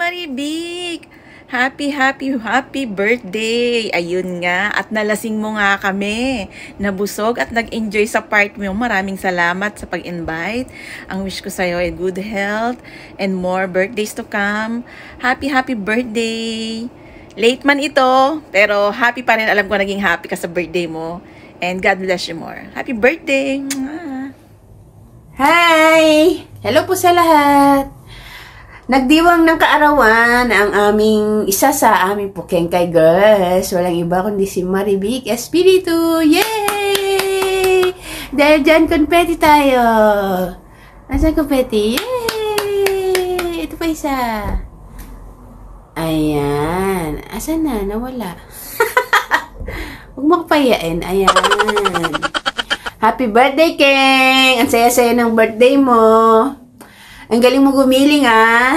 Maribik! Happy birthday! Ayun nga, at nalasing mo nga kami. Nabusog at nag-enjoy sa part mo. Maraming salamat sa pag-invite. Ang wish ko sa'yo ay good health and more birthdays to come. Happy birthday! Late man ito, pero happy pa rin. Alam ko naging happy ka sa birthday mo. And God bless you more. Happy birthday! Hi! Hello po sa lahat! Nagdiwang ng kaarawan ang aming isa sa aming Pukengkay girls. Walang iba kundi si Maribik Espiritu. Yay! Dahil dyan, confetti tayo. Asan confetti? Yay! Ito pa isa. Ayan. Asan na? Nawala. Huwag mo kapayain. Ayan. Happy birthday, Keng! Ang saya-saya ng birthday mo. Ang galing mo gumiling, ah!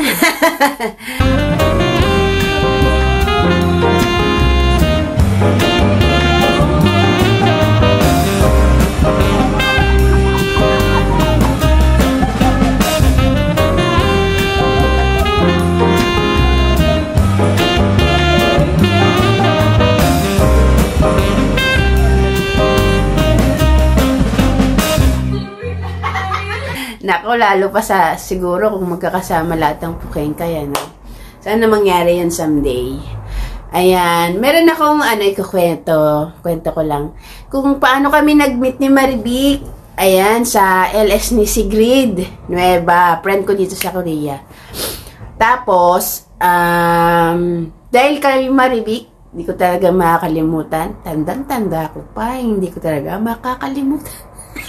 Nako, lalo pa sa siguro kung magkakasama lahat ng Pukengkay, ano. Sana mangyari yan someday. Ayan, meron akong ikukwento. Kwento ko lang. Kung paano kami nag-meet ni Maribik. Ayan, sa LS ni Sigrid Nueva. Friend ko dito sa Korea. Tapos, dahil kami Maribik, hindi ko talaga makakalimutan. Tandang-tanda ko pa, hindi ko talaga makakalimutan.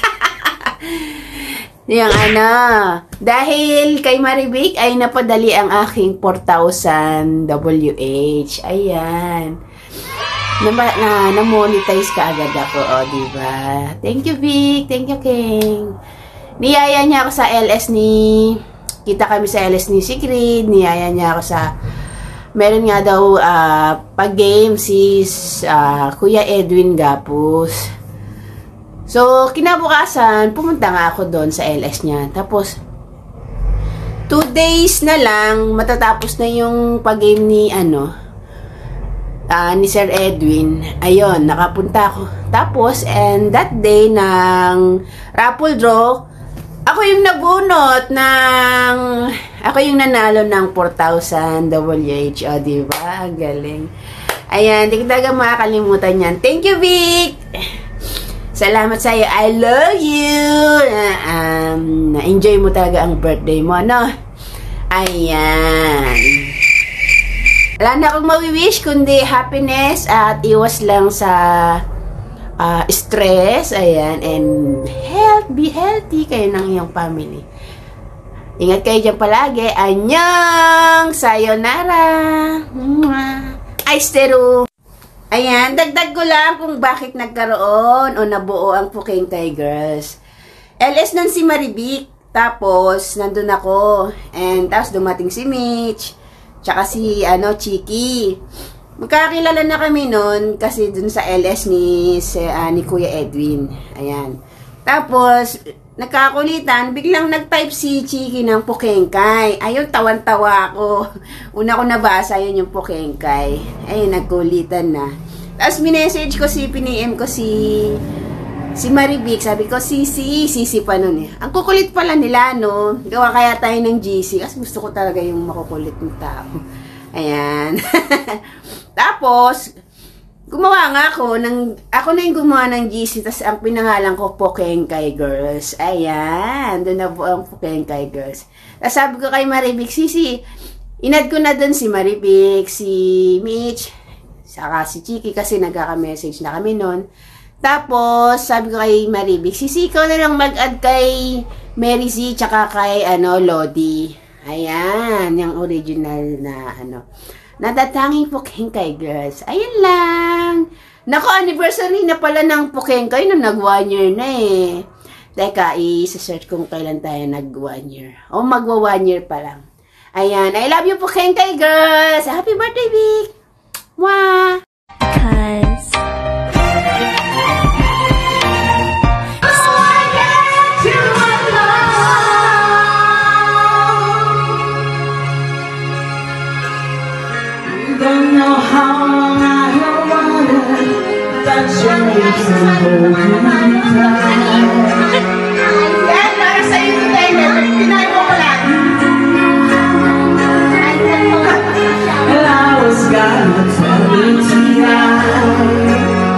Yung dahil kay Maribik ay napadali ang aking 4,000 WH. Ayan. Na-monetize ka agad ako, diba? Thank you, Vic. Thank you, King. Niyaya niya ako sa LS ni... Kita kami sa LS ni Sigrid. Niyaya niya ako sa... Meron nga daw pag-game si Kuya Edwin Gapus. So, kinabukasan, pumunta nga ako doon sa LS niya. Tapos, 2 days na lang, matatapos na yung pag-game ni, ni Sir Edwin. Ayun, nakapunta ako. Tapos, and that day ng raffle draw, ako yung nabunot ng, ako yung nanalo ng 4,000 WH. O, diba? Ang galing. Ayan, di ko talaga makakalimutan yan. Thank you, Vic! Salamat sa iyo. I love you. Na-enjoy mo talaga ang birthday mo, no? Ayan. Wala na akong mawi-wish kundi happiness at iwas lang sa stress. Ayan. And health. Be healthy kayo ng iyong family. Ingat kayo dyan palagi. Annyeong! Sayonara! Aisteru! Ayan, dagdag ko lang kung bakit nagkaroon o nabuo ang Pukengkay girls. LS nun si Maribik, tapos nandun ako, and tapos dumating si Mitch, tsaka si Chiki. Magkakilala na kami nun kasi dun sa LS ni Kuya Edwin. Ayan. Tapos, nagkakulitan, biglang nag-type si Chiki ng Pukengkay. Ayun, tawan-tawa ako. Una ko nabasa yun yung Pukengkay. Ayun, nagkulitan na. Tapos minessage ko piniem ko si Maribik. Sabi ko, Sisi pa nun eh. Ang kukulit pala nila, no? Gawa kaya tayo ng GC. Kasi gusto ko talaga yung makukulit ng tao. Ayan. Tapos, gumawa nga ako na yung gumawa ng GC. Tapos ang pinangalan ko, Pukengkay Girls. Ayan. Doon na po ang Pukengkay Girls. Tapos sabi ko kay Maribik, Sisi, inad ko na doon si Maribik, si Mitch, saka si Chiki kasi nagkaka-message na kami noon. Tapos, sabi ko kay Maribik, Sisi, ikaw na lang mag-add kay Mary Z, tsaka kay, Lodi. Ayan, yung original na, natatanging Pukengkay girls. Ayan lang. Naku, anniversary na pala ng Pukengkay nung nag-1 year na eh. Teka, i-search kung kailan tayo nag-1 year. O, magwa 1 year pa lang. Ayan, I love you Pukengkay girls! Happy birthday, Vic! Mwah! Because how long I have wanted that chance to hold you tight. Yan, para sa'yo ito tayo. Pinay mo ko lang. And I was gonna tell you tonight,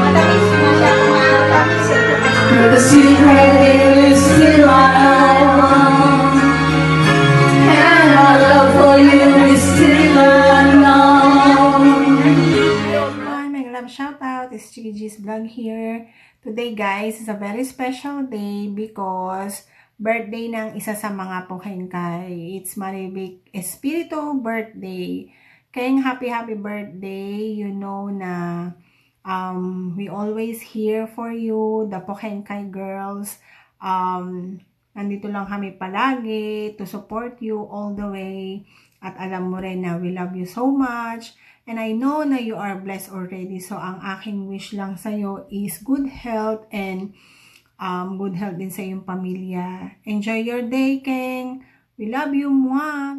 but the secret is still out, and our love for you is still unknown. Hello everyone, my love shoutout. It's Chiki G's vlog here. Today guys is a very special day because birthday ng isa sa mga Pokengkay. It's Maribik Espiritu birthday. Kayang happy birthday. You know na we always here for you, the Pokengkay girls. Nandito lang kami palagi to support you all the way. At alam mo rin na we love you so much. And I know na you are blessed already. So, ang aking wish lang sa'yo is good health and good health din sa iyong pamilya. Enjoy your day, Keng. We love you, mwah!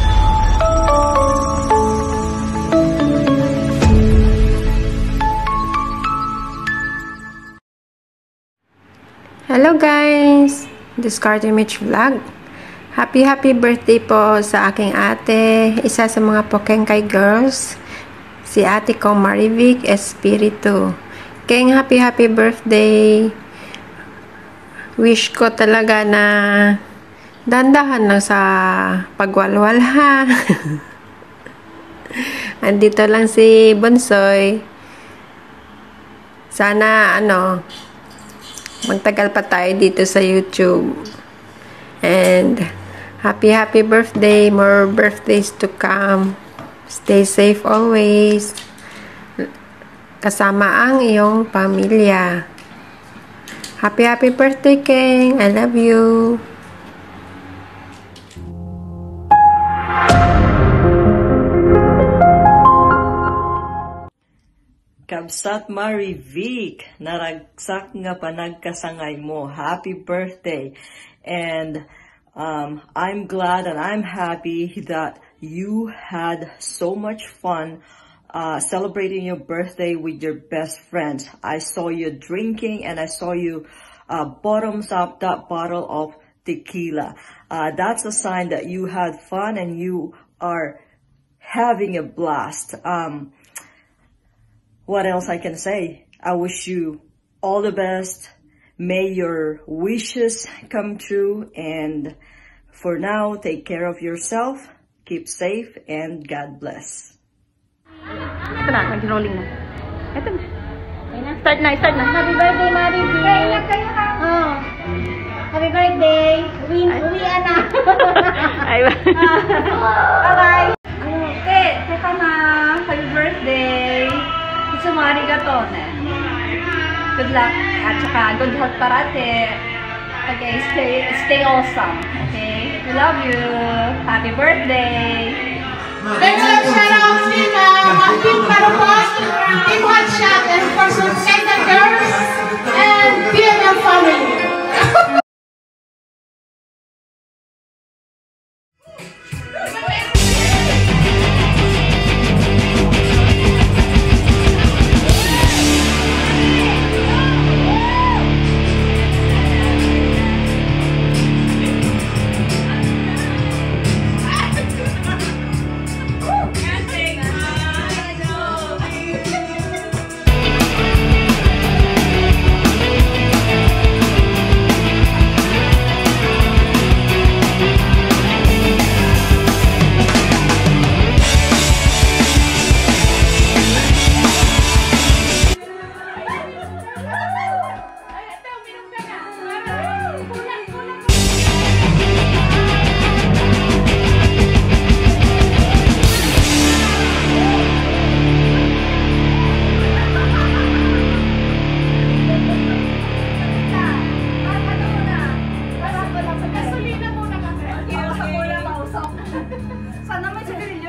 Hello guys! This Carter Mitch Vlog. Happy birthday po sa aking ate, isa sa mga Pokengkay girls, si ate ko Maribik Espiritu. Keng happy birthday! Wish ko talaga na dandahan lang sa pagwalwal ha. Andito lang si Bonsoy. Sana magtagal pa tayo dito sa YouTube. And happy birthday, more birthdays to come. Stay safe always. Kasama ang iyong pamilya. Happy birthday, Keng. I love you. Kabsat Maribik, naragsak nga panagkasangay mo. Happy birthday. And I'm glad and I'm happy that you had so much fun celebrating your birthday with your best friends. I saw you drinking and I saw you bottoms up that bottle of tequila. That's a sign that you had fun and you are having a blast. What else I can say? I wish you all the best. May your wishes come true. And for now, take care of yourself. Keep safe and God bless. Ito na, nag-rolling na. Ito na. Start na. Happy birthday, Maribik! Kaya kayo ha! Oh. Happy birthday! Uwian na! Ay, Bye-bye! Okay, teka na! Happy birthday! Sumari ka to, ne? Good luck at saka good health parate. Okay, stay awesome. Okay? We love you! Happy birthday! Let's shout out to Team Marupos, Team Hot Shot, and of course Santa Girls and BNM family. Sana may sigarilyo